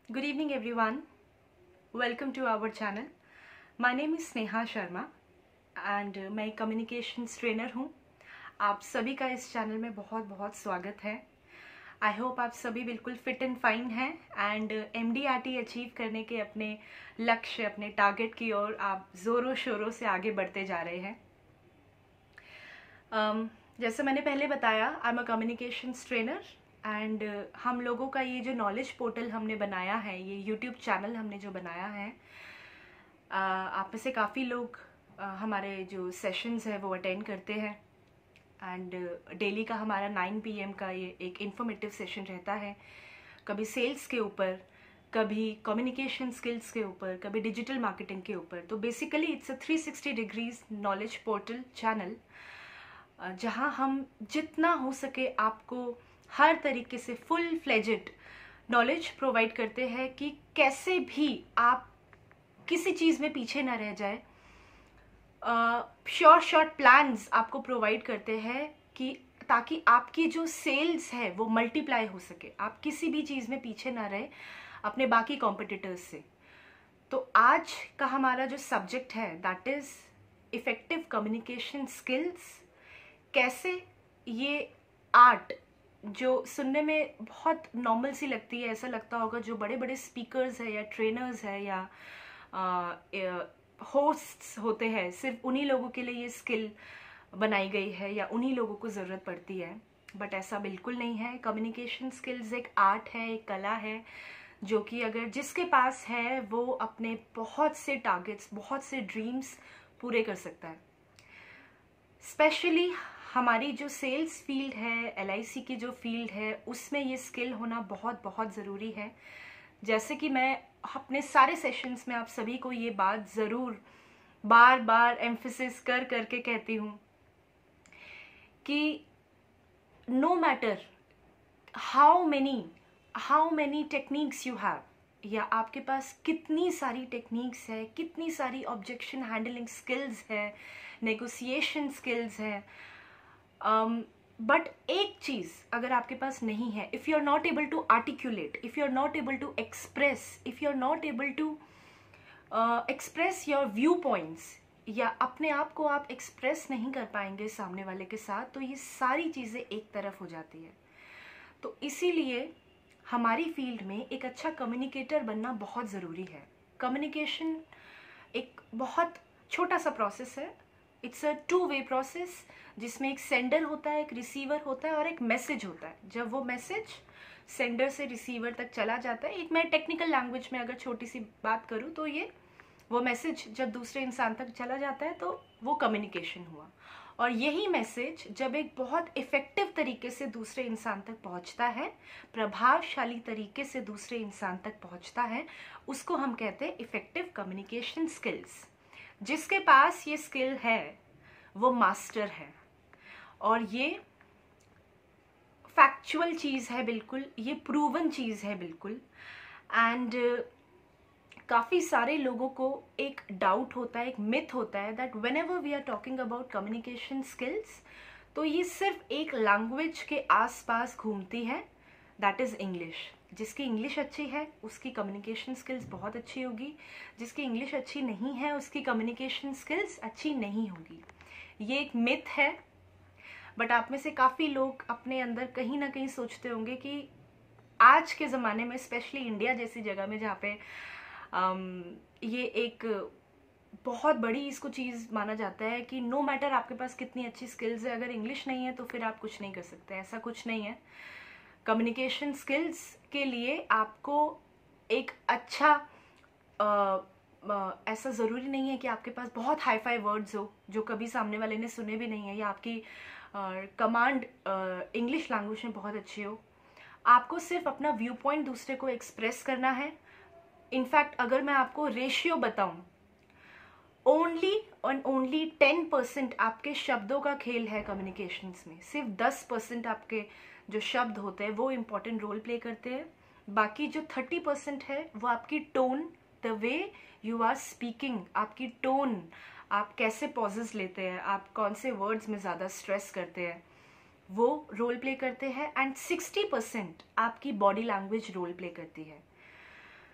Good evening everyone. Welcome to our channel. My name is Sneha Sharma and मैं communications trainer हूँ. आप सभी का इस चैनल में बहुत बहुत स्वागत है. आई होप आप सभी बिल्कुल फिट एंड फाइन हैं एंड MDRT अचीव करने के अपने लक्ष्य, अपने टारगेट की ओर आप ज़ोरों शोरों से आगे बढ़ते जा रहे हैं. जैसे मैंने पहले बताया, I am a communications trainer and हम लोगों का ये जो नॉलेज पोर्टल हमने बनाया है, ये यूट्यूब चैनल हमने जो बनाया है, आप में से काफ़ी लोग हमारे जो सेशंस है वो अटेंड करते हैं एंड डेली का हमारा 9 PM का ये एक इन्फॉर्मेटिव सेशन रहता है. कभी सेल्स के ऊपर, कभी कम्युनिकेशन स्किल्स के ऊपर, कभी डिजिटल मार्केटिंग के ऊपर. तो basically it's a 360 degrees knowledge portal channel जहाँ हम जितना हो सके आपको हर तरीके से फुल फ्लेजेड नॉलेज प्रोवाइड करते हैं कि कैसे भी आप किसी चीज़ में पीछे ना रह जाए. शॉर्ट प्लान्स आपको प्रोवाइड करते हैं कि ताकि आपकी जो सेल्स है वो मल्टीप्लाई हो सके, आप किसी भी चीज़ में पीछे ना रहे अपने बाकी कॉम्पिटिटर्स से. तो आज का हमारा जो सब्जेक्ट है that is effective communication skills. कैसे ये आर्ट जो सुनने में बहुत नॉर्मल सी लगती है, ऐसा लगता होगा जो बड़े बड़े स्पीकर्स है या ट्रेनर्स है या होस्ट्स होते हैं, सिर्फ उन्हीं लोगों के लिए ये स्किल बनाई गई है या उन्हीं लोगों को ज़रूरत पड़ती है. बट ऐसा बिल्कुल नहीं है. कम्युनिकेशन स्किल्स एक आर्ट है, एक कला है जो कि अगर जिसके पास है वो अपने बहुत से टारगेट्स, बहुत से ड्रीम्स पूरे कर सकता है. स्पेशली हमारी जो सेल्स फील्ड है, LIC की जो फील्ड है, उसमें ये स्किल होना बहुत बहुत ज़रूरी है. जैसे कि मैं अपने सारे सेशंस में आप सभी को ये बात ज़रूर बार बार एम्फेसिस कर करके कहती हूँ कि no matter how many techniques you have, या आपके पास कितनी सारी टेक्निक्स है, कितनी सारी ऑब्जेक्शन हैंडलिंग स्किल्स है, नेगोशिएशन स्किल्स है, बट एक चीज़ अगर आपके पास नहीं है, if you are not able to articulate, if you are not able to express, if you are not able to express your view points, या अपने आप को आप एक्सप्रेस नहीं कर पाएंगे सामने वाले के साथ, तो ये सारी चीज़ें एक तरफ हो जाती है. तो इसीलिए हमारी फील्ड में एक अच्छा कम्युनिकेटर बनना बहुत ज़रूरी है. कम्युनिकेशन एक बहुत छोटा सा प्रोसेस है. इट्स अ 2-way प्रोसेस जिसमें एक सेंडर होता है, एक रिसीवर होता है और एक मैसेज होता है. जब वो मैसेज सेंडर से रिसीवर तक चला जाता है, एक मैं टेक्निकल लैंग्वेज में अगर छोटी सी बात करूँ तो ये वो मैसेज जब दूसरे इंसान तक चला जाता है तो वो कम्युनिकेशन हुआ. और यही मैसेज जब एक बहुत इफ़ेक्टिव तरीके से दूसरे इंसान तक पहुंचता है, प्रभावशाली तरीके से दूसरे इंसान तक पहुंचता है, उसको हम कहते हैं इफ़ेक्टिव कम्युनिकेशन स्किल्स. जिसके पास ये स्किल है वो मास्टर है. और ये फैक्चुअल चीज़ है, बिल्कुल ये प्रूवन चीज़ है बिल्कुल. एंड काफ़ी सारे लोगों को एक डाउट होता है, एक मिथ होता है that whenever we are talking about communication skills तो ये सिर्फ एक लैंग्वेज के आसपास घूमती है, दैट इज़ इंग्लिश. जिसकी इंग्लिश अच्छी है उसकी कम्युनिकेशन स्किल्स बहुत अच्छी होगी, जिसकी इंग्लिश अच्छी नहीं है उसकी कम्युनिकेशन स्किल्स अच्छी नहीं होगी. ये एक मिथ है. बट आप में से काफ़ी लोग अपने अंदर कहीं ना कहीं सोचते होंगे कि आज के ज़माने में, स्पेशली इंडिया जैसी जगह में जहाँ पे ये एक बहुत बड़ी इसको चीज़ माना जाता है कि नो मैटर आपके पास कितनी अच्छी स्किल्स है, अगर इंग्लिश नहीं है तो फिर आप कुछ नहीं कर सकते. ऐसा कुछ नहीं है. कम्युनिकेशन स्किल्स के लिए आपको एक अच्छा ऐसा ज़रूरी नहीं है कि आपके पास बहुत हाई फाई वर्ड्स हो जो कभी सामने वाले ने सुने भी नहीं है, या आपकी कमांड इंग्लिश लैंग्वेज में बहुत अच्छी हो. आपको सिर्फ अपना व्यू पॉइंट दूसरे को एक्सप्रेस करना है. इनफैक्ट अगर मैं आपको रेशियो बताऊं, ओनली 10% आपके शब्दों का खेल है कम्युनिकेशंस में. सिर्फ 10% आपके जो शब्द होते हैं वो इम्पोर्टेंट रोल प्ले करते हैं. बाकी जो 30% है वो आपकी tone, the way you are speaking, आपकी टोन, आप कैसे पॉजेस लेते हैं, आप कौन से वर्ड्स में ज़्यादा स्ट्रेस करते हैं, वो रोल प्ले करते हैं. एंड 60% आपकी बॉडी लैंग्वेज रोल प्ले करती है.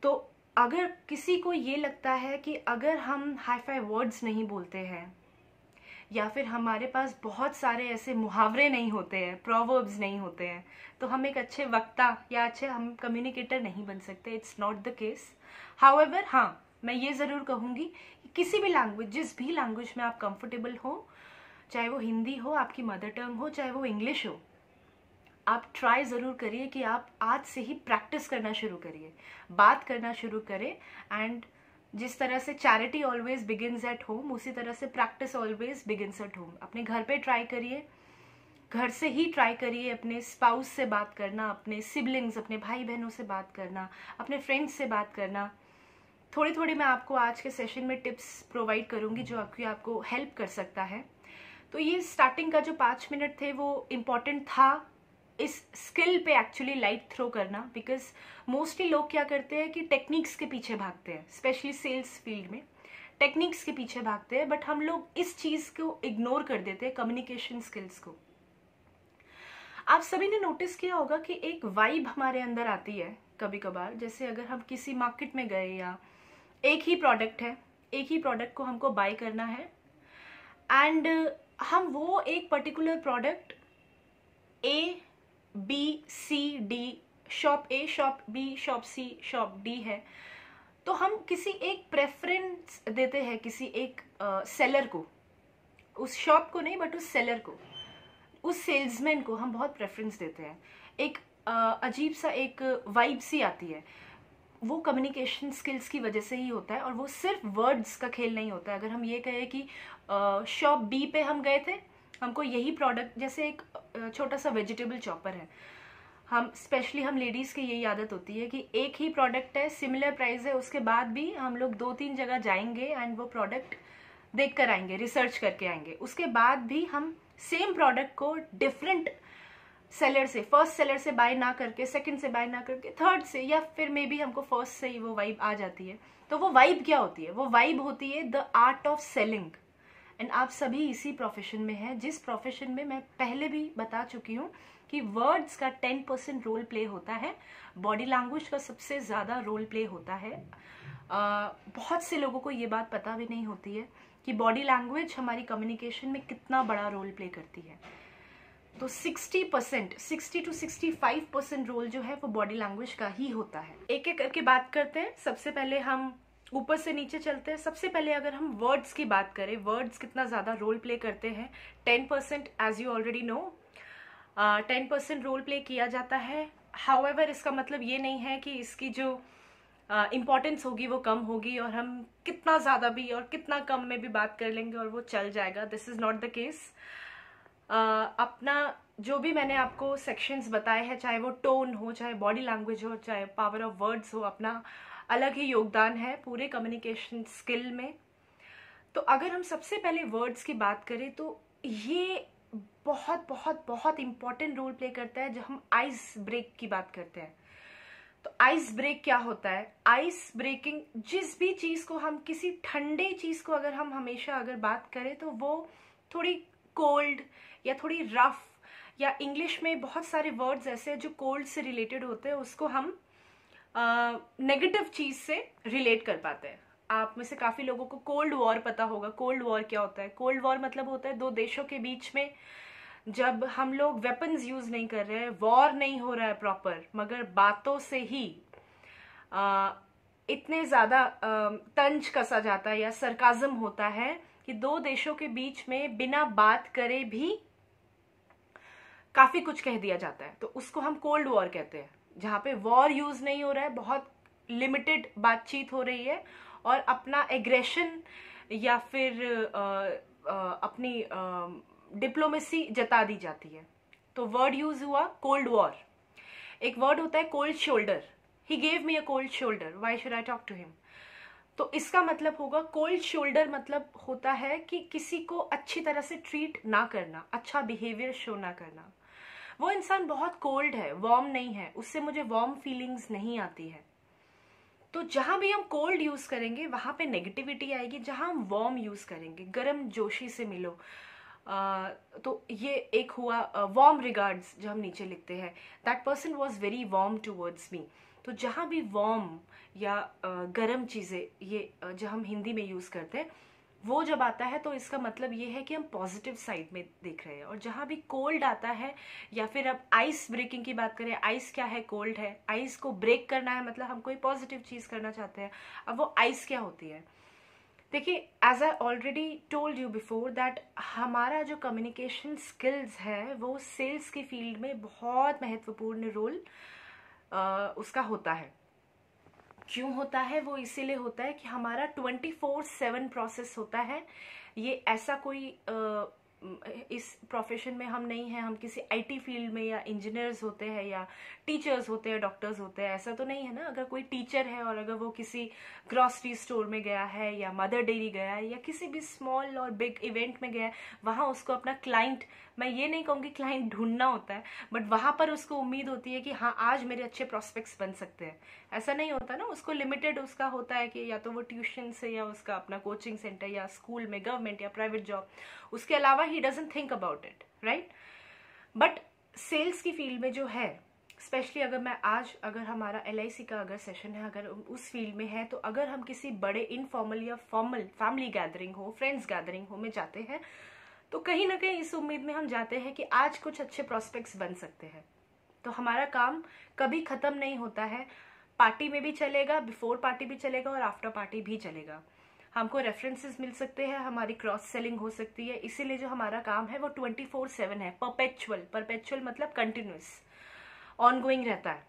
तो अगर किसी को ये लगता है कि अगर हम हाई फाई वर्ड्स नहीं बोलते हैं या फिर हमारे पास बहुत सारे ऐसे मुहावरे नहीं होते हैं, प्रोवर्ब्स नहीं होते हैं, तो हम एक अच्छे वक्ता या अच्छे हम कम्युनिकेटर नहीं बन सकते। It's not the case. However हाँ, मैं ये ज़रूर कहूँगी कि किसी भी लैंग्वेज, जिस भी लैंग्वेज में आप कंफर्टेबल हो, चाहे वो हिंदी हो, आपकी मदर टंग हो, चाहे वो इंग्लिश हो, आप ट्राई ज़रूर करिए कि आप आज से ही प्रैक्टिस करना शुरू करिए, बात करना शुरू करें। एंड जिस तरह से charity always begins at home, उसी तरह से practice always begins at home. अपने घर पे ट्राई करिए, घर से ही ट्राई करिए अपने स्पाउस से बात करना, अपने सिबलिंग्स, अपने भाई बहनों से बात करना, अपने फ्रेंड्स से बात करना। थोड़ी थोड़ी मैं आपको आज के सेशन में टिप्स प्रोवाइड करूँगी जो आपको हेल्प कर सकता है। तो ये स्टार्टिंग का जो 5 मिनट थे वो इम्पॉर्टेंट था इस स्किल पे एक्चुअली लाइट थ्रो करना, बिकॉज मोस्टली लोग क्या करते हैं कि टेक्निक्स के पीछे भागते हैं, स्पेशली सेल्स फील्ड में टेक्निक्स के पीछे भागते हैं, बट हम लोग इस चीज़ को इग्नोर कर देते हैं, कम्युनिकेशन स्किल्स को। आप सभी ने नोटिस किया होगा कि एक वाइब हमारे अंदर आती है कभी कभार, जैसे अगर हम किसी मार्केट में गए या एक ही प्रोडक्ट है, एक ही प्रोडक्ट को हमको बाय करना है एंड हम वो एक particular product A B C D, shop A, shop B, shop C, shop D है, तो हम किसी एक प्रेफरेंस देते हैं किसी एक सेलर को, उस शॉप को नहीं बट उस सेलर को, उस सेल्समैन को हम बहुत प्रेफरेंस देते हैं। एक अजीब सा एक वाइब सी आती है, वो कम्युनिकेशन स्किल्स की वजह से ही होता है। और वो सिर्फ वर्ड्स का खेल नहीं होता है। अगर हम ये कहें कि शॉप बी पे हम गए थे, हमको यही प्रोडक्ट, जैसे एक छोटा सा वेजिटेबल चॉपर है, हम स्पेशली हम लेडीज़ की यही आदत होती है कि एक ही प्रोडक्ट है, सिमिलर प्राइस है, उसके बाद भी हम लोग 2-3 जगह जाएंगे एंड वो प्रोडक्ट देख कर आएंगे, रिसर्च करके आएंगे, उसके बाद भी हम सेम प्रोडक्ट को डिफरेंट सेलर से, फर्स्ट सेलर से बाय ना करके, सेकंड से बाय ना करके, थर्ड से, या फिर मे बी हमको फर्स्ट से ही वो वाइब आ जाती है। तो वो वाइब क्या होती है? वो वाइब होती है the art of selling. And आप सभी इसी प्रोफेशन में हैं, जिस प्रोफेशन में मैं पहले भी बता चुकी हूँ कि वर्ड्स का 10% रोल प्ले होता है, बॉडी लैंग्वेज का सबसे ज़्यादा रोल प्ले होता है। बहुत से लोगों को ये बात पता भी नहीं होती है कि बॉडी लैंग्वेज हमारी कम्युनिकेशन में कितना बड़ा रोल प्ले करती है। तो 60% 60 to 65% रोल जो है वो बॉडी लैंग्वेज का ही होता है। एक एक करके बात करते हैं। सबसे पहले हम ऊपर से नीचे चलते हैं। सबसे पहले अगर हम वर्ड्स की बात करें, वर्ड्स कितना ज़्यादा रोल प्ले करते हैं, 10% as you already know, 10% role play किया जाता है। हाउएवर इसका मतलब ये नहीं है कि इसकी जो इम्पॉर्टेंस होगी वो कम होगी और हम कितना ज़्यादा भी और कितना कम में भी बात कर लेंगे और वो चल जाएगा। This is not the case. अपना जो भी मैंने आपको सेक्शंस बताए हैं, चाहे वो टोन हो, चाहे बॉडी लैंग्वेज हो, चाहे पावर ऑफ वर्ड्स हो, अपना अलग ही योगदान है पूरे कम्युनिकेशन स्किल में। तो अगर हम सबसे पहले वर्ड्स की बात करें तो ये बहुत बहुत बहुत इम्पॉर्टेंट रोल प्ले करता है जब हम आइस ब्रेक की बात करते हैं। तो आइस ब्रेक क्या होता है? आइस ब्रेकिंग, जिस भी चीज़ को हम, किसी ठंडे चीज़ को अगर हम हमेशा अगर बात करें तो वो थोड़ी कोल्ड या थोड़ी रफ, या इंग्लिश में बहुत सारे वर्ड्स ऐसे हैं जो कोल्ड से रिलेटेड होते हैं, उसको हम नेगेटिव चीज़ से रिलेट कर पाते हैं। आप में से काफ़ी लोगों को कोल्ड वॉर पता होगा। कोल्ड वॉर क्या होता है? कोल्ड वॉर मतलब होता है दो देशों के बीच में जब हम लोग वेपन्स यूज़ नहीं कर रहे हैं, वॉर नहीं हो रहा है प्रॉपर, मगर बातों से ही इतने ज़्यादा तंज कसा जाता है या सरकाज़म होता है कि दो देशों के बीच में बिना बात करे भी काफ़ी कुछ कह दिया जाता है। तो उसको हम कोल्ड वॉर कहते हैं, जहाँ पे वॉर यूज़ नहीं हो रहा है, बहुत लिमिटेड बातचीत हो रही है और अपना एग्रेशन या फिर अपनी डिप्लोमेसी जता दी जाती है। तो वर्ड यूज हुआ कोल्ड वॉर। एक वर्ड होता है cold shoulder. He gave me a cold shoulder, why should I talk to him? तो इसका मतलब होगा, कोल्ड शोल्डर मतलब होता है कि किसी को अच्छी तरह से ट्रीट ना करना, अच्छा बिहेवियर शो ना करना। वो इंसान बहुत कोल्ड है, वार्म नहीं है, उससे मुझे वार्म फीलिंग्स नहीं आती है। तो जहां भी हम कोल्ड यूज करेंगे वहां पे नेगेटिविटी आएगी, जहां हम वार्म यूज करेंगे, गर्म जोशी से मिलो, तो ये एक हुआ वार्म रिगार्ड्स जो हम नीचे लिखते हैं, that person was very warm towards me. तो जहाँ भी वार्म या गर्म चीज़ें, ये जो हम हिंदी में यूज़ करते हैं, वो जब आता है तो इसका मतलब ये है कि हम पॉजिटिव साइड में देख रहे हैं। और जहाँ भी कोल्ड आता है, या फिर अब आइस ब्रेकिंग की बात करें, आइस क्या है, कोल्ड है, आइस को ब्रेक करना है, मतलब हम कोई पॉजिटिव चीज़ करना चाहते हैं। अब वो आइस क्या होती है, देखिए, as I already told you before that हमारा जो कम्युनिकेशन स्किल्स है वो सेल्स की फील्ड में बहुत महत्वपूर्ण रोल उसका होता है। क्यों होता है? वो इसीलिए होता है कि हमारा 24/7 प्रोसेस होता है। ये ऐसा कोई इस प्रोफेशन में हम नहीं हैं, हम किसी आईटी फील्ड में या इंजीनियर्स होते हैं या टीचर्स होते हैं, डॉक्टर्स होते हैं, ऐसा तो नहीं है ना। अगर कोई टीचर है और अगर वो किसी ग्रॉसरी स्टोर में गया है या मदर डेयरी गया है या किसी भी स्मॉल और बिग इवेंट में गया है, वहाँ उसको अपना क्लाइंट, मैं ये नहीं कहूँगी क्लाइंट ढूंढना होता है, बट वहाँ पर उसको उम्मीद होती है कि हाँ आज मेरे अच्छे प्रोस्पेक्ट्स बन सकते हैं। ऐसा नहीं होता ना, उसको लिमिटेड उसका होता है कि या तो वो ट्यूशन से या उसका अपना कोचिंग सेंटर या स्कूल में, गवर्नमेंट या प्राइवेट जॉब, उसके अलावा he doesn't think about it, right. But sales की फील्ड में जो है, स्पेशली अगर मैं आज, अगर हमारा LIC का अगर सेशन है, अगर उस फील्ड में है, तो अगर हम किसी बड़े इनफॉर्मल या फॉर्मल फैमिली गैदरिंग हो, फ्रेंड्स गैदरिंग हो में जाते हैं, तो कहीं ना कहीं इस उम्मीद में हम जाते हैं कि आज कुछ अच्छे प्रोस्पेक्ट्स बन सकते हैं। तो हमारा काम कभी खत्म नहीं होता है, पार्टी में भी चलेगा, बिफोर पार्टी भी चलेगा और आफ्टर पार्टी भी चलेगा। हमको रेफरेंसेस मिल सकते हैं, हमारी क्रॉस सेलिंग हो सकती है, इसीलिए जो हमारा काम है वो 24/7 है, परपेचुअल। परपेचुअल मतलब कंटिन्यूस, ऑनगोइंग रहता है।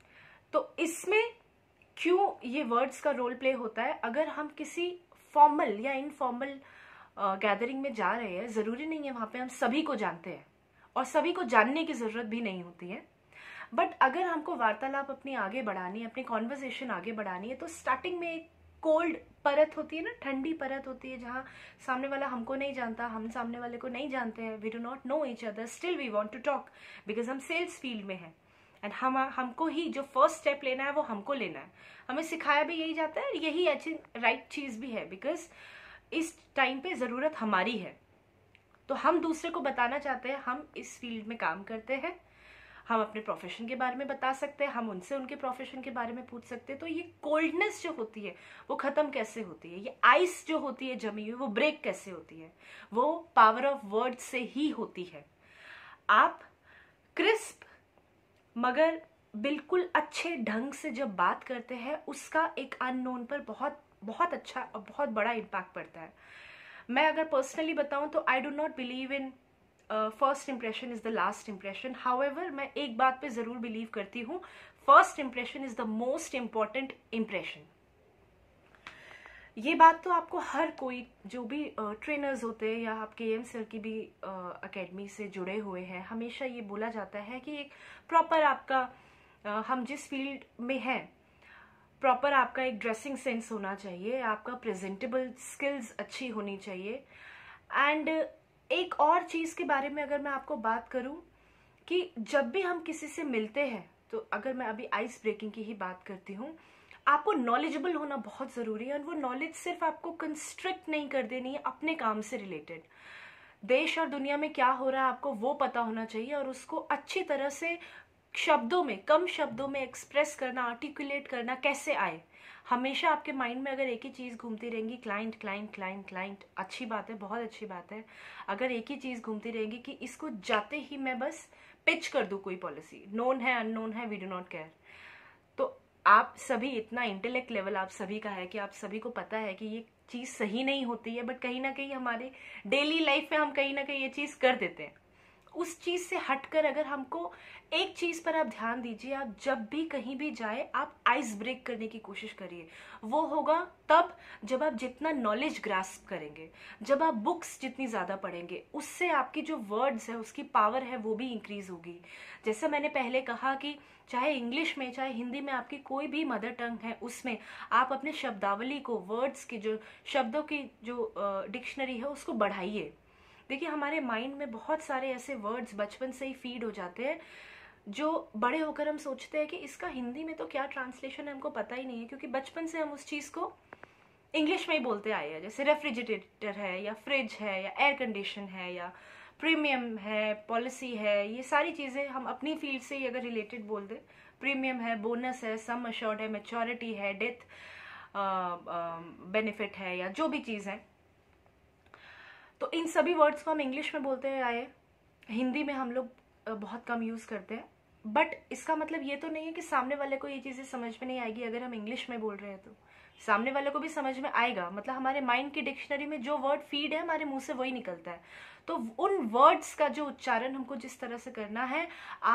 तो इसमें क्यों ये वर्ड्स का रोल प्ले होता है? अगर हम किसी फॉर्मल या इनफॉर्मल गैदरिंग में जा रहे हैं, जरूरी नहीं है वहां पे हम सभी को जानते हैं और सभी को जानने की जरूरत भी नहीं होती है, बट अगर हमको वार्तालाप अपनी आगे बढ़ानी है, अपनी कॉन्वर्सेशन आगे बढ़ानी है, तो स्टार्टिंग में एक कोल्ड परत होती है ना, ठंडी परत होती है, जहाँ सामने वाला हमको नहीं जानता, हम सामने वाले को नहीं जानते हैं, we do not know each other, still we want to talk because हम सेल्स फील्ड में हैं। एंड हमको ही जो फर्स्ट स्टेप लेना है वो हमको लेना है। हमें सिखाया भी यही जाता है, यही अच्छी राइट चीज भी है, बिकॉज इस टाइम पे जरूरत हमारी है। तो हम दूसरे को बताना चाहते हैं हम इस फील्ड में काम करते हैं, हम अपने प्रोफेशन के बारे में बता सकते हैं, हम उनसे उनके प्रोफेशन के बारे में पूछ सकते हैं। तो ये कोल्डनेस जो होती है वो खत्म कैसे होती है, ये आइस जो होती है जमी हुई, वो ब्रेक कैसे होती है? वो पावर ऑफ वर्ड से ही होती है। आप क्रिस्प मगर बिल्कुल अच्छे ढंग से जब बात करते हैं, उसका एक अननोन पर बहुत बहुत अच्छा और बहुत बड़ा इम्पैक्ट पड़ता है। मैं अगर पर्सनली बताऊं तो I do not believe in first impression is the last impression. However, मैं एक बात पे जरूर बिलीव करती हूँ, first impression is the most important impression. ये बात तो आपको हर कोई, जो भी ट्रेनर्स होते हैं या आप KM सर की भी अकेडमी से जुड़े हुए हैं, हमेशा ये बोला जाता है कि एक प्रॉपर आपका हम जिस फील्ड में हैं, प्रॉपर आपका एक ड्रेसिंग सेंस होना चाहिए, आपका प्रेजेंटेबल स्किल्स अच्छी होनी चाहिए। एंड एक और चीज़ के बारे में अगर मैं आपको बात करूं कि जब भी हम किसी से मिलते हैं, तो अगर मैं अभी आइस ब्रेकिंग की ही बात करती हूँ, आपको नॉलेजेबल होना बहुत ज़रूरी है। और वो नॉलेज सिर्फ आपको कंस्ट्रक्ट नहीं कर देनी है अपने काम से रिलेटेड, देश और दुनिया में क्या हो रहा है आपको वो पता होना चाहिए, और उसको अच्छी तरह से शब्दों में, कम शब्दों में एक्सप्रेस करना, आर्टिकुलेट करना कैसे आए। हमेशा आपके माइंड में अगर एक ही चीज़ घूमती रहेंगी, क्लाइंट क्लाइंट क्लाइंट क्लाइंट, अच्छी बात है, बहुत अच्छी बात है। अगर एक ही चीज़ घूमती रहेंगी कि इसको जाते ही मैं बस पिच कर दूँ कोई पॉलिसी, नोन है अननोन है, वी डू नॉट केयर, तो आप सभी, इतना इंटेलेक्ट लेवल आप सभी का है कि आप सभी को पता है कि ये चीज़ सही नहीं होती है, बट कहीं ना कहीं हमारे डेली लाइफ में हम कहीं ना कहीं ये चीज़ कर देते हैं। उस चीज़ से हटकर अगर हमको एक चीज़ पर आप ध्यान दीजिए, आप जब भी कहीं भी जाए आप आइस ब्रेक करने की कोशिश करिए। वो होगा तब जब आप जितना नॉलेज ग्रास्प करेंगे, जब आप बुक्स जितनी ज़्यादा पढ़ेंगे, उससे आपकी जो वर्ड्स है उसकी पावर है वो भी इंक्रीज होगी। जैसे मैंने पहले कहा कि चाहे इंग्लिश में चाहे हिंदी में आपकी कोई भी मदर टंग है, उसमें आप अपने शब्दावली को, वर्ड्स की जो शब्दों की जो डिक्शनरी है उसको बढ़ाइए। देखिए, हमारे माइंड में बहुत सारे ऐसे वर्ड्स बचपन से ही फीड हो जाते हैं जो बड़े होकर हम सोचते हैं कि इसका हिंदी में तो क्या ट्रांसलेशन है, हमको पता ही नहीं है, क्योंकि बचपन से हम उस चीज़ को इंग्लिश में ही बोलते आए हैं। जैसे रेफ्रिजरेटर है या फ्रिज है या एयर कंडीशन है या प्रीमियम है, पॉलिसी है, ये सारी चीज़ें हम अपनी फील्ड से ही अगर रिलेटेड बोल दें, प्रीमियम है, बोनस है, सम अश्योर्ड है, मैच्योरिटी है, डेथ बेनिफिट है, या जो भी चीज़ है, तो इन सभी वर्ड्स को हम इंग्लिश में बोलते हैं आए, हिंदी में हम लोग बहुत कम यूज़ करते हैं। बट इसका मतलब ये तो नहीं है कि सामने वाले को ये चीज़ें समझ में नहीं आएगी अगर हम इंग्लिश में बोल रहे हैं, तो सामने वाले को भी समझ में आएगा। मतलब हमारे माइंड की डिक्शनरी में जो वर्ड फीड है हमारे मुंह से वही निकलता है। तो उन वर्ड्स का जो उच्चारण हमको जिस तरह से करना है,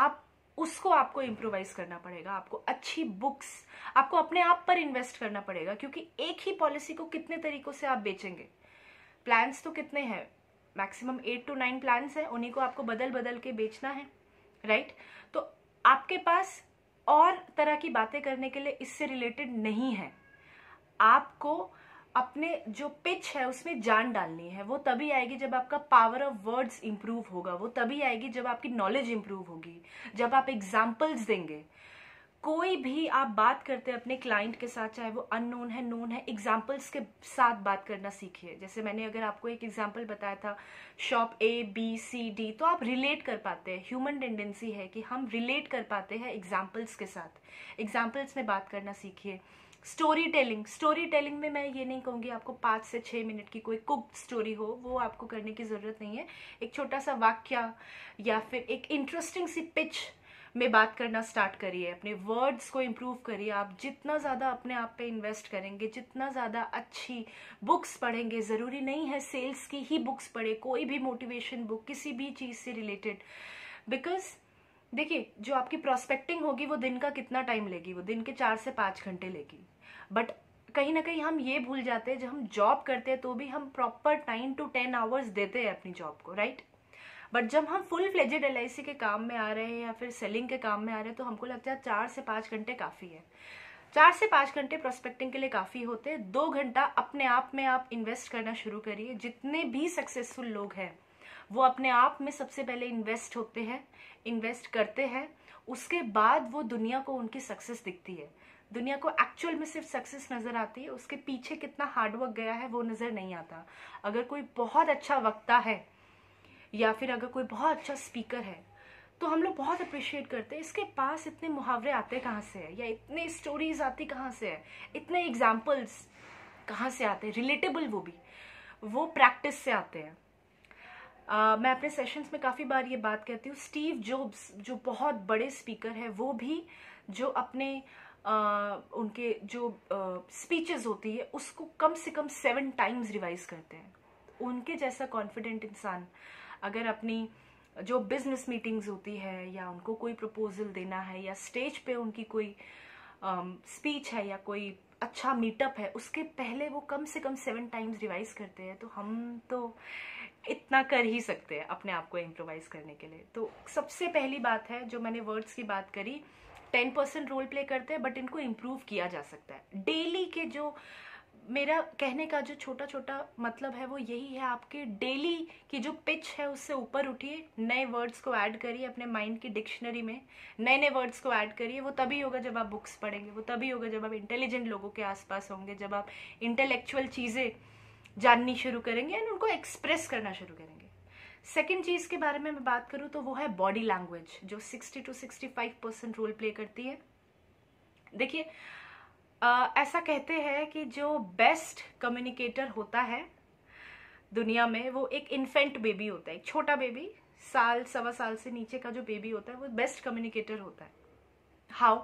आपको इम्प्रोवाइज करना पड़ेगा। आपको अच्छी बुक्स, आपको अपने आप पर इन्वेस्ट करना पड़ेगा, क्योंकि एक ही पॉलिसी को कितने तरीकों से आप बेचेंगे। प्लान्स तो कितने हैं, मैक्सिमम 8 to 9 प्लान्स हैं, उन्हीं को आपको बदल बदल के बेचना है, राइट। तो आपके पास और तरह की बातें करने के लिए इससे रिलेटेड नहीं है। आपको अपने जो पिच है उसमें जान डालनी है। वो तभी आएगी जब आपका पावर ऑफ वर्ड्स इंप्रूव होगा, वो तभी आएगी जब आपकी नॉलेज इंप्रूव होगी, जब आप एग्जाम्पल्स देंगे। कोई भी आप बात करते हैं अपने क्लाइंट के साथ, चाहे वो अननोन है, नोन है, एग्जाम्पल्स के साथ बात करना सीखिए। जैसे मैंने अगर आपको एक एग्जाम्पल बताया था, शॉप ABCD, तो आप रिलेट कर पाते हैं। ह्यूमन टेंडेंसी है कि हम रिलेट कर पाते हैं एग्जाम्पल्स के साथ। एग्जाम्पल्स में बात करना सीखिए। स्टोरी टेलिंग में मैं ये नहीं कहूँगी आपको 5 से 6 मिनट की कोई कुक स्टोरी हो, वो आपको करने की ज़रूरत नहीं है। एक छोटा सा वाक्य या फिर एक इंटरेस्टिंग सी पिच में बात करना स्टार्ट करिए। अपने वर्ड्स को इम्प्रूव करिए। आप जितना ज़्यादा अपने आप पे इन्वेस्ट करेंगे, जितना ज़्यादा अच्छी बुक्स पढ़ेंगे, ज़रूरी नहीं है सेल्स की ही बुक्स पढ़े, कोई भी मोटिवेशन बुक, किसी भी चीज़ से रिलेटेड। बिकॉज देखिए, जो आपकी प्रोस्पेक्टिंग होगी वो दिन का कितना टाइम लेगी, वो दिन के 4 से 5 घंटे लेगी। बट कहीं ना कहीं हम ये भूल जाते हैं, जब हम जॉब करते हैं तो भी हम प्रॉपर 9 to 10 आवर्स देते हैं अपनी जॉब को, राइट। बट जब हम फुल फ्लेजेड LIC के काम में आ रहे हैं या फिर सेलिंग के काम में आ रहे हैं, तो हमको लगता है 4 से 5 घंटे काफ़ी है। 4 से 5 घंटे प्रोस्पेक्टिंग के लिए काफ़ी होते हैं। 2 घंटा अपने आप में आप इन्वेस्ट करना शुरू करिए। जितने भी सक्सेसफुल लोग हैं वो अपने आप में सबसे पहले इन्वेस्ट करते हैं, उसके बाद वो दुनिया को उनकी सक्सेस दिखती है। दुनिया को एक्चुअल में सिर्फ सक्सेस नजर आती है, उसके पीछे कितना हार्डवर्क गया है वो नजर नहीं आता। अगर कोई बहुत अच्छा वक्ता है या फिर अगर कोई बहुत अच्छा स्पीकर है तो हम लोग बहुत अप्रिशिएट करते हैं, इसके पास इतने मुहावरे आते कहाँ से है, या इतने स्टोरीज आती कहाँ से है, इतने एग्जाम्पल्स कहाँ से आते हैं, रिलेटेबल, वो प्रैक्टिस से आते हैं। मैं अपने सेशंस में काफ़ी बार ये बात कहती हूँ। स्टीव जॉब्स जो बहुत बड़े स्पीकर है, वो भी जो अपने उनके जो स्पीचेस होती है उसको कम से कम 7 टाइम्स रिवाइज करते हैं। उनके जैसा कॉन्फिडेंट इंसान अगर अपनी जो बिजनेस मीटिंग्स होती है, या उनको कोई प्रपोजल देना है, या स्टेज पे उनकी कोई स्पीच है, या कोई अच्छा मीटअप है, उसके पहले वो कम से कम 7 टाइम्स रिवाइज करते हैं। तो हम तो इतना कर ही सकते हैं अपने आप को इम्प्रोवाइज करने के लिए। तो सबसे पहली बात है, जो मैंने वर्ड्स की बात करी, 10% रोल प्ले करते हैं, बट इनको इम्प्रूव किया जा सकता है। डेली के जो मेरा कहने का जो छोटा छोटा मतलब है वो यही है, आपके डेली की जो पिच है उससे ऊपर उठिए, नए वर्ड्स को ऐड करिए अपने माइंड की डिक्शनरी में, नए नए वर्ड्स को ऐड करिए। वो तभी होगा जब आप बुक्स पढ़ेंगे, वो तभी होगा जब आप इंटेलिजेंट लोगों के आसपास होंगे, जब आप इंटेलेक्चुअल चीज़ें जाननी शुरू करेंगे एंड उनको एक्सप्रेस करना शुरू करेंगे। सेकेंड चीज़ के बारे में मैं बात करूँ तो वो है बॉडी लैंग्वेज, जो 60 to 65% रोल प्ले करती है। देखिए, ऐसा कहते हैं कि जो बेस्ट कम्युनिकेटर होता है दुनिया में, वो एक इन्फेंट बेबी होता है, एक छोटा बेबी, 1.25 साल से नीचे का जो बेबी होता है वो बेस्ट कम्युनिकेटर होता है। हाउ?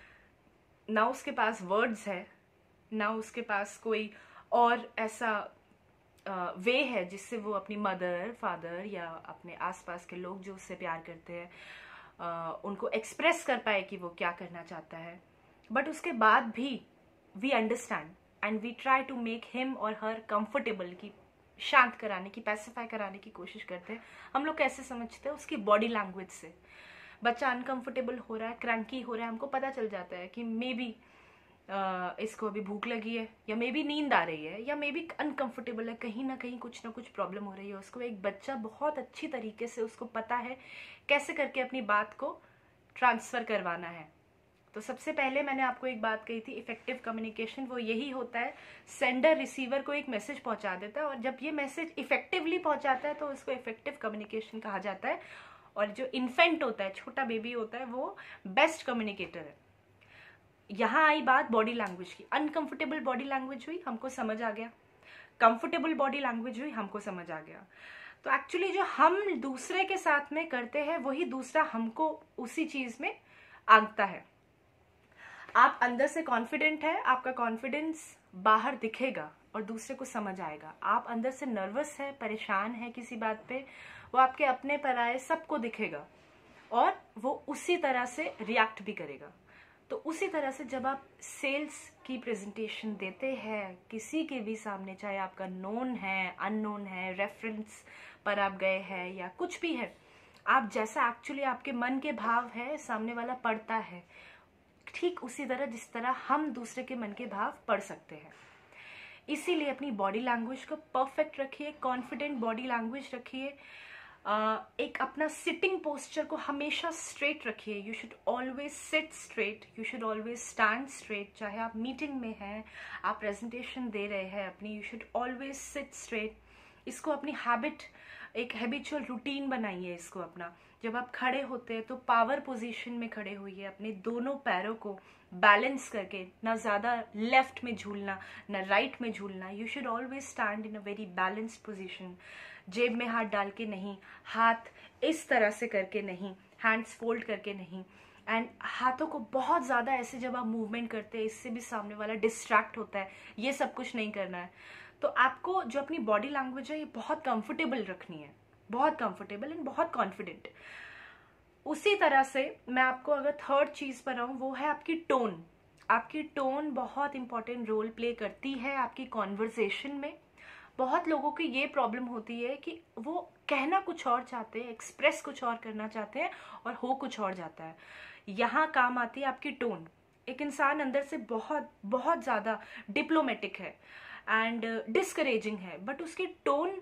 ना उसके पास वर्ड्स है, ना उसके पास कोई और ऐसा वे है जिससे वो अपनी मदर, फादर या अपने आसपास के लोग जो उससे प्यार करते हैं उनको एक्सप्रेस कर पाए कि वो क्या करना चाहता है। बट उसके बाद भी we understand and we try to make him और हर कंफर्टेबल, की शांत कराने की, पैसिफाई कराने की कोशिश करते हैं। हम लोग कैसे समझते हैं? उसकी बॉडी लैंग्वेज से। बच्चा अनकंफर्टेबल हो रहा है, क्रैंकी हो रहा है, हमको पता चल जाता है कि मे बी इसको अभी भूख लगी है, या मे बी नींद आ रही है, या मे बी अनकंफर्टेबल है, कहीं ना कहीं कुछ ना कुछ प्रॉब्लम हो रही है उसको। एक बच्चा बहुत अच्छी तरीके से उसको पता है कैसे करके अपनी बात को ट्रांसफर करवाना है। तो सबसे पहले मैंने आपको एक बात कही थी, इफेक्टिव कम्युनिकेशन वो यही होता है, सेंडर रिसीवर को एक मैसेज पहुंचा देता है और जब ये मैसेज इफेक्टिवली पहुंचाता है तो उसको इफेक्टिव कम्युनिकेशन कहा जाता है। और जो इन्फेंट होता है, छोटा बेबी होता है, वो बेस्ट कम्युनिकेटर है। यहाँ आई बात बॉडी लैंग्वेज की। अनकंफर्टेबल बॉडी लैंग्वेज हुई, हमको समझ आ गया। कंफर्टेबल बॉडी लैंग्वेज हुई, हमको समझ आ गया। तो एक्चुअली जो हम दूसरे के साथ में करते हैं वही दूसरा हमको उसी चीज में आंकता है। आप अंदर से कॉन्फिडेंट है, आपका कॉन्फिडेंस बाहर दिखेगा और दूसरे को समझ आएगा। आप अंदर से नर्वस है, परेशान है किसी बात पे, वो आपके अपने पराये सबको दिखेगा और वो उसी तरह से रिएक्ट भी करेगा। तो उसी तरह से जब आप सेल्स की प्रेजेंटेशन देते हैं किसी के भी सामने, चाहे आपका नोन है, अननोन है, रेफरेंस पर आप गए हैं या कुछ भी है, आप जैसा एक्चुअली आपके मन के भाव है सामने वाला पढ़ता है, ठीक उसी तरह जिस तरह हम दूसरे के मन के भाव पढ़ सकते हैं। इसीलिए अपनी बॉडी लैंग्वेज को परफेक्ट रखिए, कॉन्फिडेंट बॉडी लैंग्वेज रखिए। एक अपना सिटिंग पोस्चर को हमेशा स्ट्रेट रखिए। You should always sit straight, you should always stand straight. चाहे आप मीटिंग में हैं, आप प्रेजेंटेशन दे रहे हैं अपनी, you should always sit straight. इसको अपनी हैबिट, एक हैबिचुअल रूटीन बनाइए इसको अपना। जब आप खड़े होते हैं तो पावर पोजीशन में खड़े होइए, अपने दोनों पैरों को बैलेंस करके, ना ज़्यादा लेफ्ट में झूलना ना राइट में झूलना। You should always stand in a very balanced position. जेब में हाथ डाल के नहीं, हाथ इस तरह से करके नहीं, हैंड्स फोल्ड करके नहीं, एंड हाथों को बहुत ज़्यादा ऐसे जब आप मूवमेंट करते हैं इससे भी सामने वाला डिस्ट्रैक्ट होता है। ये सब कुछ नहीं करना है। तो आपको जो अपनी बॉडी लैंग्वेज है ये बहुत कंफर्टेबल रखनी है, बहुत कंफर्टेबल एंड बहुत कॉन्फिडेंट। उसी तरह से मैं आपको अगर थर्ड चीज़ पर आऊँ, वो है आपकी टोन। आपकी टोन बहुत इंपॉर्टेंट रोल प्ले करती है आपकी कॉन्वर्सेशन में। बहुत लोगों की ये प्रॉब्लम होती है कि वो कहना कुछ और चाहते हैं, एक्सप्रेस कुछ और करना चाहते हैं और हो कुछ और जाता है। यहाँ काम आती है आपकी टोन। एक इंसान अंदर से बहुत बहुत ज़्यादा डिप्लोमेटिक है एंड डिस्करेजिंग है, बट उसकी टोन,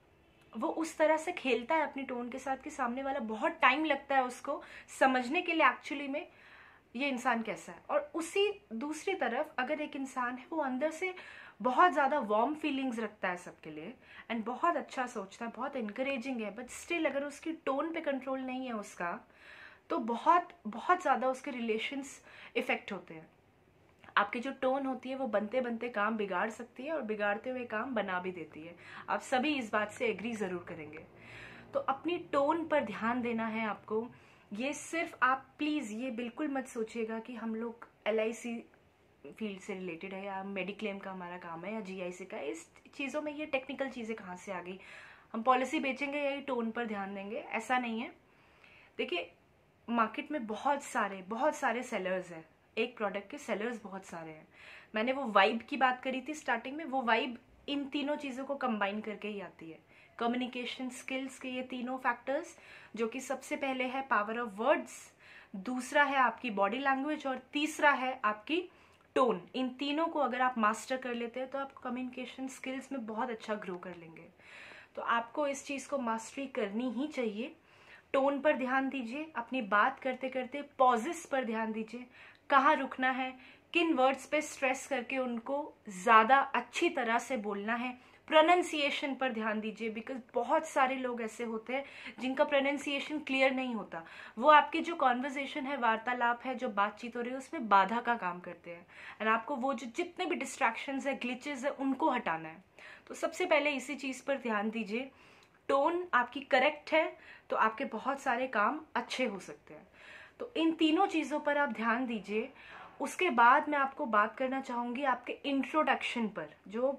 वो उस तरह से खेलता है अपनी टोन के साथ कि सामने वाला बहुत टाइम लगता है उसको समझने के लिए एक्चुअली में ये इंसान कैसा है। और उसी दूसरी तरफ अगर एक इंसान है वो अंदर से बहुत ज़्यादा वार्म फीलिंग्स रखता है सबके लिए एंड बहुत अच्छा सोचता है, बहुत इनकरेजिंग है, बट स्टिल अगर उसकी टोन पे कंट्रोल नहीं है उसका, तो बहुत बहुत ज़्यादा उसके रिलेशंस इफेक्ट होते हैं। आपकी जो टोन होती है वो बनते बनते काम बिगाड़ सकती है और बिगाड़ते हुए काम बना भी देती है। आप सभी इस बात से एग्री ज़रूर करेंगे। तो अपनी टोन पर ध्यान देना है आपको। ये सिर्फ आप प्लीज़ ये बिल्कुल मत सोचिएगा कि हम लोग LIC फील्ड से रिलेटेड है या मेडिक्लेम का हमारा काम है या GIC का, इस चीज़ों में ये टेक्निकल चीज़ें कहाँ से आ गई, हम पॉलिसी बेचेंगे या ये टोन पर ध्यान देंगे, ऐसा नहीं है। देखिए मार्केट में बहुत सारे सेलर्स हैं, एक प्रोडक्ट के सेलर्स बहुत सारे हैं। मैंने वो वाइब की बात करी थी स्टार्टिंग में, वो वाइब इन तीनों चीज़ों को कंबाइन करके ही आती है। कम्युनिकेशन स्किल्स के ये तीनों फैक्टर्स, जो कि सबसे पहले है पावर ऑफ वर्ड्स, दूसरा है आपकी बॉडी लैंग्वेज और तीसरा है आपकी टोन। इन तीनों को अगर आप मास्टर कर लेते हैं तो आप कम्युनिकेशन स्किल्स में बहुत अच्छा ग्रो कर लेंगे। तो आपको इस चीज़ को मास्टरी करनी ही चाहिए। टोन पर ध्यान दीजिए, अपनी बात करते करते पॉजेस पर ध्यान दीजिए, कहाँ रुकना है, किन वर्ड्स पे स्ट्रेस करके उनको ज़्यादा अच्छी तरह से बोलना है। प्रोनाउंसिएशन पर ध्यान दीजिए, बिकॉज बहुत सारे लोग ऐसे होते हैं जिनका प्रोनाउंसिएशन क्लियर नहीं होता। वो आपकी जो कॉन्वर्जेशन है, वार्तालाप है, जो बातचीत हो रही है, उसमें बाधा का काम करते हैं एंड आपको वो जो जितने भी डिस्ट्रैक्शंस है, ग्लिचेस है, उनको हटाना है। तो सबसे पहले इसी चीज़ पर ध्यान दीजिए। टोन आपकी करेक्ट है तो आपके बहुत सारे काम अच्छे हो सकते हैं। तो इन तीनों चीज़ों पर आप ध्यान दीजिए। उसके बाद मैं आपको बात करना चाहूँगी आपके इंट्रोडक्शन पर, जो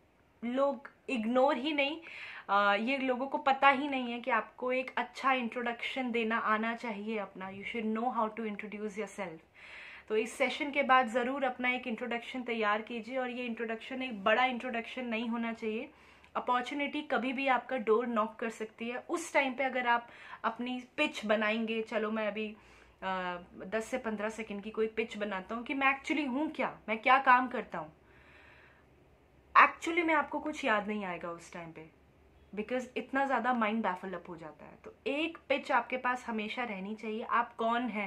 लोग इग्नोर ही नहीं, ये लोगों को पता ही नहीं है कि आपको एक अच्छा इंट्रोडक्शन देना आना चाहिए अपना। You should know how to introduce yourself. तो इस सेशन के बाद ज़रूर अपना एक इंट्रोडक्शन तैयार कीजिए, और ये इंट्रोडक्शन एक बड़ा इंट्रोडक्शन नहीं होना चाहिए। अपॉर्चुनिटी कभी भी आपका डोर नॉक कर सकती है। उस टाइम पे अगर आप अपनी पिच बनाएंगे, चलो मैं अभी 10 से 15 सेकंड की कोई पिच बनाता हूँ कि मैं एक्चुअली हूँ क्या, मैं क्या काम करता हूँ, एक्चुअली में आपको कुछ याद नहीं आएगा उस टाइम पे, बिकॉज इतना ज़्यादा माइंड बैफल अप हो जाता है। तो एक पिच आपके पास हमेशा रहनी चाहिए, आप कौन हैं,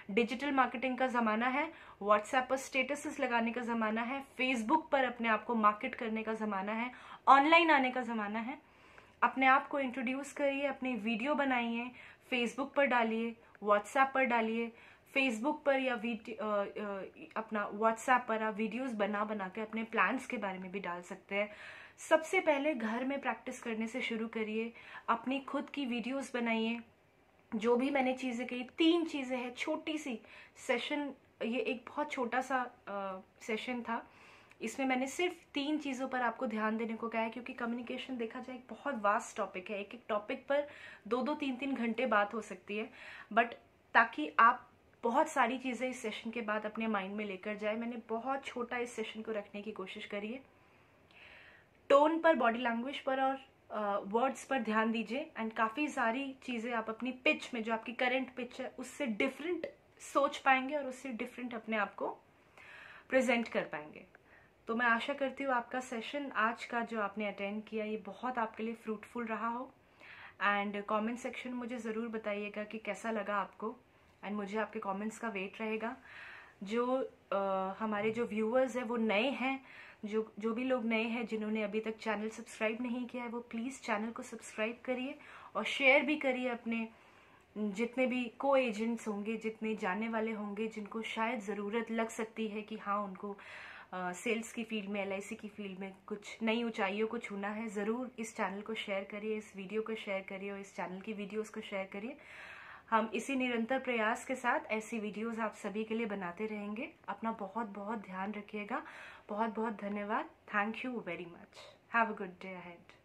डिजिटल मार्केटिंग का ज़माना है, व्हाट्सएप पर स्टेटसेस लगाने का ज़माना है, फेसबुक पर अपने आप को मार्केट करने का ज़माना है, ऑनलाइन आने का ज़माना है। अपने आप को इंट्रोड्यूस करिए, अपनी वीडियो बनाइए, फेसबुक पर डालिए, व्हाट्सएप पर डालिए। फेसबुक पर या अपना व्हाट्सएप पर आप वीडियोस बना बना के अपने प्लान्स के बारे में भी डाल सकते हैं। सबसे पहले घर में प्रैक्टिस करने से शुरू करिए, अपनी खुद की वीडियोस बनाइए। जो भी मैंने चीज़ें कही, 3 चीज़ें हैं, छोटी सी सेशन, ये एक बहुत छोटा सा सेशन था, इसमें मैंने सिर्फ 3 चीज़ों पर आपको ध्यान देने को कहा है, क्योंकि कम्युनिकेशन देखा जाए एक बहुत वास्ट टॉपिक है, एक एक टॉपिक पर 2-2 3-3 घंटे बात हो सकती है, बट ताकि आप बहुत सारी चीज़ें इस सेशन के बाद अपने माइंड में लेकर जाए, मैंने बहुत छोटा इस सेशन को रखने की कोशिश करी है। टोन पर, बॉडी लैंग्वेज पर और वर्ड्स पर ध्यान दीजिए, एंड काफ़ी सारी चीज़ें आप अपनी पिच में, जो आपकी करंट पिच है, उससे डिफरेंट सोच पाएंगे और उससे डिफरेंट अपने आप को प्रेजेंट कर पाएंगे। तो मैं आशा करती हूँ आपका सेशन आज का जो आपने अटेंड किया, ये बहुत आपके लिए फ्रूटफुल रहा हो। एंड कमेंट सेक्शन में मुझे ज़रूर बताइएगा कि कैसा लगा आपको, एंड मुझे आपके कमेंट्स का वेट रहेगा। जो हमारे जो व्यूअर्स हैं वो नए हैं, जो भी लोग नए हैं जिन्होंने अभी तक चैनल सब्सक्राइब नहीं किया है, वो प्लीज़ चैनल को सब्सक्राइब करिए और शेयर भी करिए अपने जितने भी को एजेंट्स होंगे, जितने जानने वाले होंगे, जिनको शायद ज़रूरत लग सकती है कि हाँ उनको सेल्स की फील्ड में, LIC की फील्ड में कुछ नई ऊंचाइयों को छूना है। ज़रूर इस चैनल को शेयर करिए, इस वीडियो को शेयर करिए और इस चैनल की वीडियोस को शेयर करिए। हम इसी निरंतर प्रयास के साथ ऐसी वीडियोस आप सभी के लिए बनाते रहेंगे। अपना बहुत बहुत ध्यान रखिएगा। बहुत बहुत धन्यवाद। Thank you very much. Have a good day ahead.